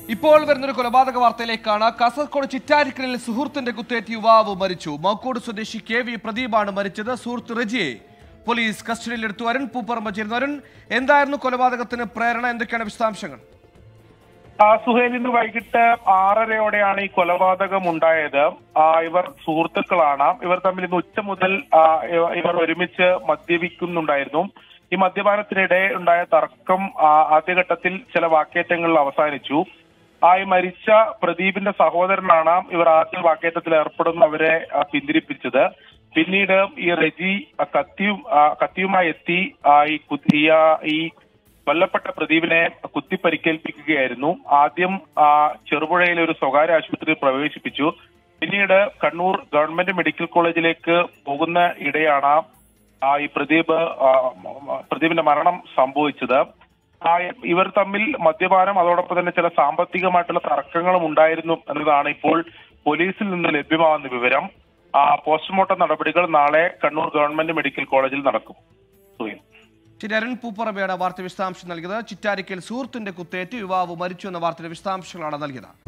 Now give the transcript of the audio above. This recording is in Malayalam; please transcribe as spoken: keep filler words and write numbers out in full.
ഇപ്പോൾ വരുന്നൊരു കൊലപാതക വാർത്തയിലേക്കാണ്. കാസർഗോഡ് ചിറ്റാരിക്കലിൽ സുഹൃത്തിന്റെ കുത്തേറ്റ് യുവാവ് മരിച്ചു. മൗക്കോട് സ്വദേശി കെ വി പ്രദീപാണ് മരിച്ചത്. സുഹൃത്ത് റജിയെ പോലീസ് കസ്റ്റഡിയിലെടുത്തു. അരുൺ പൂപ്പറമ്പ് ചേരുന്നു. അരുൺ, എന്തായിരുന്നു കൊലപാതകത്തിന് പ്രേരണ? എന്തൊക്കെയാണ് വിശദാംശങ്ങൾ? സുഹേൽ, ഇന്ന് വൈകിട്ട് ആറരയോടെയാണ് ഈ കൊലപാതകം ഉണ്ടായത്. ഇവർ സുഹൃത്തുക്കളാണ്. ഇവർ തമ്മിൽ ഇന്ന് ഉച്ച മുതൽ ഇവർ ഒരുമിച്ച് മദ്യപിക്കുന്നുണ്ടായിരുന്നു. ഈ മദ്യപാനത്തിനിടെ ഉണ്ടായ തർക്കം ആദ്യഘട്ടത്തിൽ ചില വാക്കേറ്റങ്ങളിൽ അവസാനിച്ചു. ആ ഈ മരിച്ച പ്രദീപിന്റെ സഹോദരനാണ് ഇവർ ആദ്യ വാക്കേറ്റത്തിൽ ഏർപ്പെടുന്നവരെ പിന്തിരിപ്പിച്ചത്. പിന്നീട് ഈ റെജി കത്തിയും കത്തിയുമായി എത്തി ഈ കുത്തിയ ഈ കൊല്ലപ്പെട്ട പ്രദീപിനെ കുത്തി പരിക്കേൽപ്പിക്കുകയായിരുന്നു. ആദ്യം ചെറുപുഴയിലെ ഒരു സ്വകാര്യ ആശുപത്രിയിൽ പ്രവേശിപ്പിച്ചു. പിന്നീട് കണ്ണൂർ ഗവൺമെന്റ് മെഡിക്കൽ കോളേജിലേക്ക് പോകുന്ന ഇടെയാണ് ഈ പ്രദീപ് പ്രദീപിന്റെ മരണം സംഭവിച്ചത്. ഇവർ തമ്മിൽ മദ്യപാനം, അതോടൊപ്പം തന്നെ ചില സാമ്പത്തികമായിട്ടുള്ള തർക്കങ്ങളും ഉണ്ടായിരുന്നു എന്നതാണ് ഇപ്പോൾ പോലീസിൽ നിന്ന് ലഭ്യമാകുന്ന വിവരം. പോസ്റ്റ്മോർട്ടം നടപടികൾ നാളെ കണ്ണൂർ ഗവൺമെന്റ് മെഡിക്കൽ കോളേജിൽ നടക്കും. ശരി, അരുൺ പൂപ്പറമ്പയാണ് വാർത്ത വിശദാംശം നൽകിയത്. ചിറ്റാരിക്കൽ സുഹൃത്തിന്റെ കുത്തേറ്റ് യുവാവ് മരിച്ചു എന്ന വാർത്തയുടെ വിശദാംശങ്ങളാണ് നൽകിയത്.